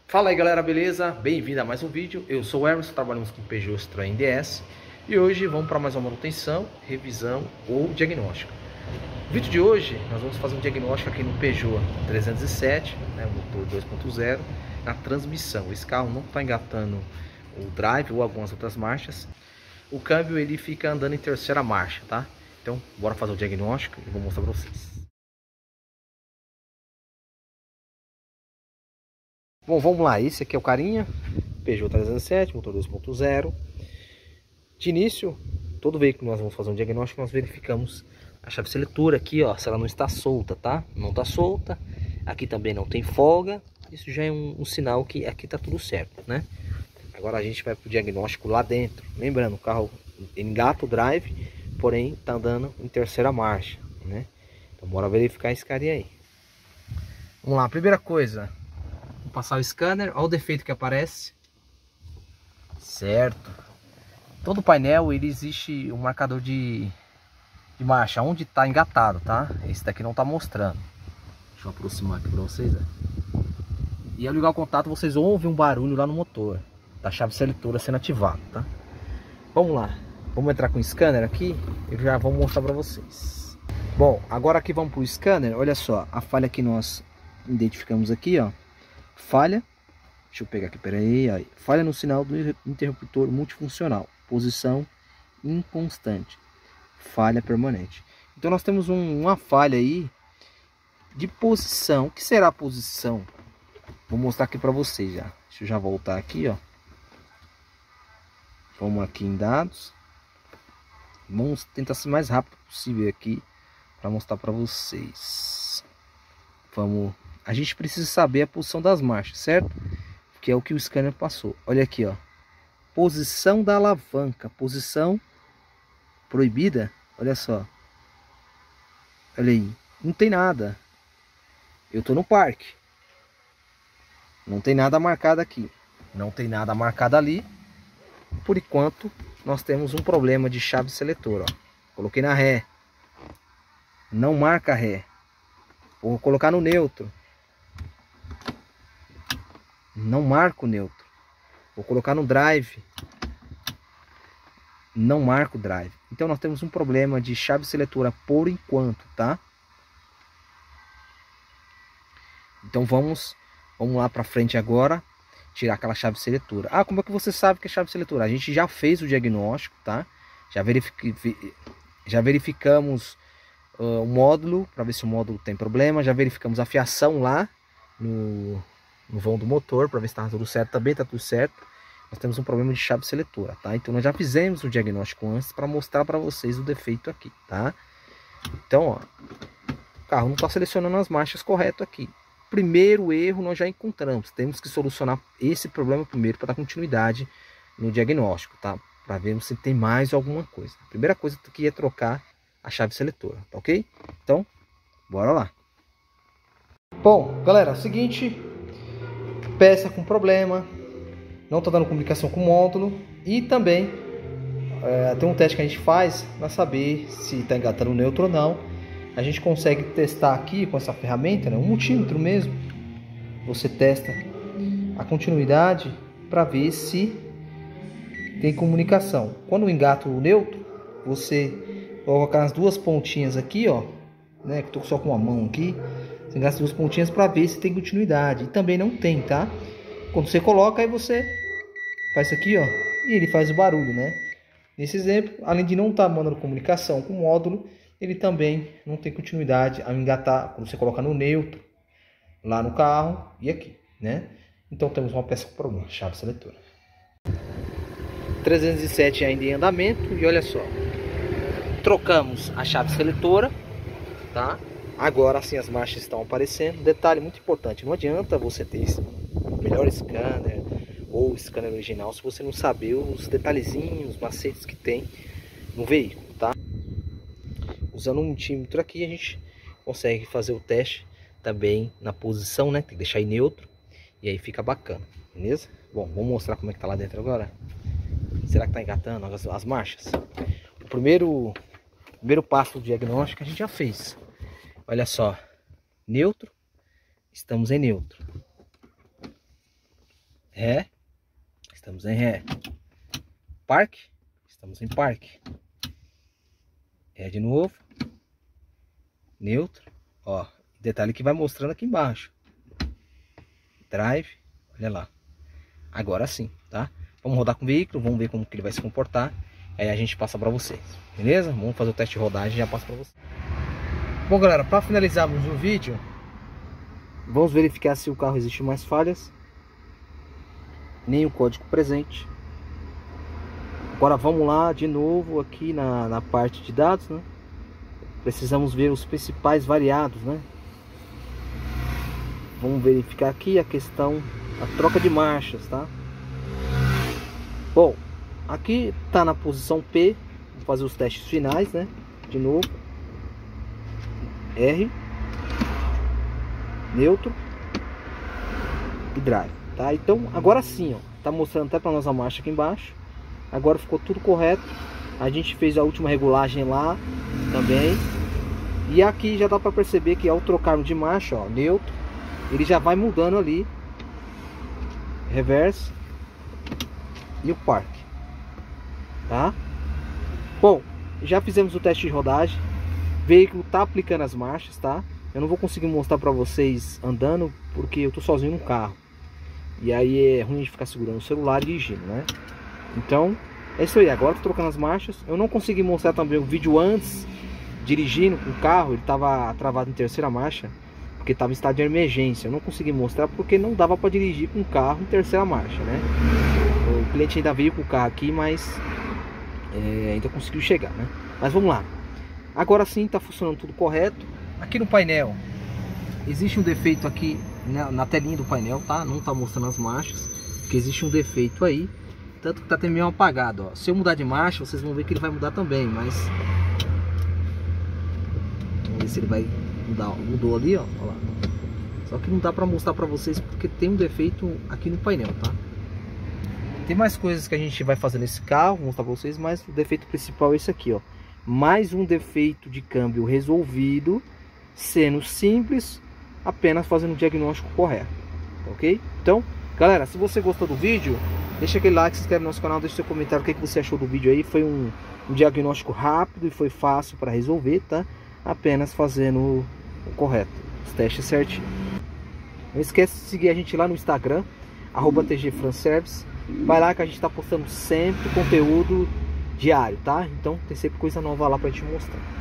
Fala aí galera, beleza? Bem-vindo a mais um vídeo. Eu sou o Emerson, trabalhamos com Peugeot Citroën DS e hoje vamos para mais uma manutenção, revisão ou diagnóstico. No vídeo de hoje nós vamos fazer um diagnóstico aqui no Peugeot 307, motor 2.0, na transmissão. Esse carro não está engatando o drive ou algumas outras marchas. O câmbio ele fica andando em terceira marcha, tá? Então bora fazer o diagnóstico e vou mostrar para vocês. Bom, vamos lá, esse aqui é o carinha, Peugeot 307, motor 2.0. De início, todo veículo que nós vamos fazer um diagnóstico, nós verificamos a chave seletora aqui, ó, se ela não está solta, tá? Não está solta, aqui também não tem folga, isso já é um sinal que aqui tá tudo certo, né? Agora a gente vai pro diagnóstico lá dentro. Lembrando, o carro engata o drive, porém tá andando em terceira marcha, né? Então bora verificar esse carinha aí. Vamos lá, primeira coisa, vou passar o scanner, olha o defeito que aparece. Certo. Todo painel ele existe um marcador de marcha, onde está engatado, tá? Esse daqui não está mostrando. Deixa eu aproximar aqui para vocês. E ao ligar o contato, vocês ouvem um barulho lá no motor da chave seletora sendo ativada, tá? Vamos lá. Vamos entrar com o scanner aqui. Eu já vou mostrar para vocês. Bom, agora aqui vamos para o scanner. Olha só, a falha que nós identificamos aqui, ó. Falha, deixa eu pegar aqui, peraí, falha no sinal do interruptor multifuncional, posição inconstante, falha permanente. Então nós temos uma falha aí de posição. O que será a posição? Vou mostrar aqui para vocês já. Deixa eu já voltar aqui, ó. Vamos aqui em dados. Vamos tentar ser mais rápido possível aqui para mostrar para vocês. Vamos. A gente precisa saber a posição das marchas, certo? Que é o que o scanner passou. Olha aqui, ó. Posição da alavanca. Posição proibida. Olha só. Olha aí. Não tem nada. Eu tô no parque. Não tem nada marcado aqui. Não tem nada marcado ali. Por enquanto, nós temos um problema de chave seletora, ó. Coloquei na ré. Não marca ré. Vou colocar no neutro. Não marco o neutro. Vou colocar no drive. Não marco o drive. Então nós temos um problema de chave seletora por enquanto, tá? Então vamos lá para frente agora, tirar aquela chave seletora. Ah, como é que você sabe que é chave seletora? A gente já fez o diagnóstico, tá? Já verificamos o módulo para ver se o módulo tem problema. Já verificamos a fiação lá no vão do motor para ver se está tudo certo. Também está tudo certo. Nós temos um problema de chave seletora, tá? Então nós já fizemos o diagnóstico antes para mostrar para vocês o defeito aqui, tá? Então, ó, o carro não está selecionando as marchas correto aqui. Primeiro erro nós já encontramos. Temos que solucionar esse problema primeiro para dar continuidade no diagnóstico, tá? Para ver se tem mais alguma coisa. A primeira coisa que é trocar a chave seletora, tá ok? Então, bora lá. Bom, galera, é o seguinte. Peça com problema, não está dando comunicação com o módulo e também tem um teste que a gente faz para saber se está engatando o neutro ou não. A gente consegue testar aqui com essa ferramenta, né, um multímetro mesmo. Você testa a continuidade para ver se tem comunicação. Quando engata o neutro, você coloca as duas pontinhas aqui, ó, né, que estou só com a mão aqui. Você gasta duas pontinhas para ver se tem continuidade. E também não tem, tá? Quando você coloca, aí você faz isso aqui, ó. E ele faz o barulho, né? Nesse exemplo, além de não estar mandando comunicação com o módulo, ele também não tem continuidade ao engatar. Quando você coloca no neutro, lá no carro e aqui, né? Então temos uma peça com problema, chave seletora. 307 ainda em andamento. E olha só. Trocamos a chave seletora, tá? Agora sim as marchas estão aparecendo. Detalhe muito importante, não adianta você ter o melhor scanner ou o scanner original se você não saber os detalhezinhos, os macetes que tem no veículo, tá? Usando um multímetro aqui a gente consegue fazer o teste também na posição, né? Tem que deixar em neutro e aí fica bacana, beleza? Bom, vamos mostrar como é que tá lá dentro agora. Será que tá engatando as marchas? O primeiro passo do diagnóstico a gente já fez. Olha só, neutro, estamos em neutro. Ré, estamos em Ré. Parque, estamos em parque. Ré de novo. Neutro, ó, detalhe que vai mostrando aqui embaixo. Drive, olha lá. Agora sim, tá? Vamos rodar com o veículo, vamos ver como que ele vai se comportar. Aí a gente passa para vocês, beleza? Vamos fazer o teste de rodagem e já passa para vocês. Bom, galera, para finalizarmos o vídeo, vamos verificar se o carro existe mais falhas. Nem o código presente. Agora vamos lá de novo aqui na parte de dados, né? Precisamos ver os principais variados, né? Vamos verificar aqui a questão, a troca de marchas, tá? Bom, aqui tá na posição P. Vou fazer os testes finais, né? De novo. R, neutro e drive, tá? Então agora sim, ó, tá mostrando até para nós a marcha aqui embaixo. Agora ficou tudo correto. A gente fez a última regulagem lá também. E aqui já dá para perceber que ao trocarmos de marcha, ó, neutro, ele já vai mudando ali. Reverse e o parque, tá? Bom, já fizemos o teste de rodagem. O veículo tá aplicando as marchas, tá? Eu não vou conseguir mostrar para vocês andando porque eu tô sozinho no carro. E aí é ruim de ficar segurando o celular e dirigindo, né? Então, é isso aí. Agora tô trocando as marchas. Eu não consegui mostrar também o vídeo antes, dirigindo com o carro. Ele tava travado em terceira marcha, porque tava em estado de emergência. Eu não consegui mostrar porque não dava para dirigir com o carro em terceira marcha, né? O cliente ainda veio com o carro aqui, mas ainda conseguiu chegar, né? Mas vamos lá. Agora sim tá funcionando tudo correto. Aqui no painel existe um defeito aqui na telinha do painel, tá? Não tá mostrando as marchas, porque existe um defeito aí. Tanto que tá até meio apagado, ó. Se eu mudar de marcha, vocês vão ver que ele vai mudar também, mas vamos ver se ele vai mudar. Mudou ali, ó, ó lá. Só que não dá pra mostrar pra vocês porque tem um defeito aqui no painel, tá? Tem mais coisas que a gente vai fazer nesse carro, vou mostrar pra vocês, mas o defeito principal é esse aqui, ó. Mais um defeito de câmbio resolvido, sendo simples, apenas fazendo o diagnóstico correto, ok? Então, galera, se você gostou do vídeo, deixa aquele like, se inscreve no nosso canal, deixa seu comentário o que você achou do vídeo aí. Foi um diagnóstico rápido e foi fácil para resolver, tá? Apenas fazendo o correto, os testes certinho. Não esquece de seguir a gente lá no Instagram, @tgfranservice. Vai lá que a gente está postando sempre conteúdo diário, tá? Então tem sempre coisa nova lá pra gente mostrar.